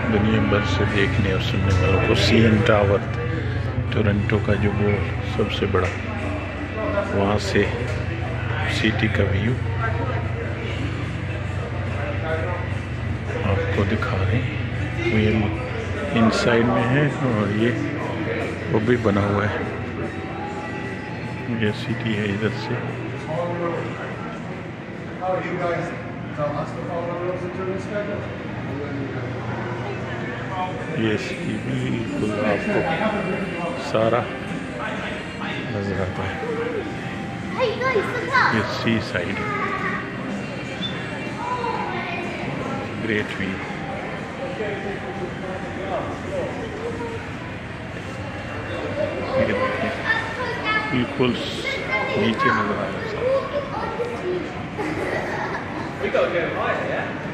दुनिया भर से देखने और सुनने वालों को सीएन टावर, टोरंटो का जो वो सबसे बड़ा, वहाँ से सिटी का व्यू आपको दिखा रहे हैं। ये इनसाइड में है और ये वो भी बना हुआ है। ये सिटी है इधर से। ये सिटी बिल्कुल आपको सारा नजर आता है। ये सी साइड, ग्रेट व्यू। बिल्कुल नीचे नजर आ रहा है।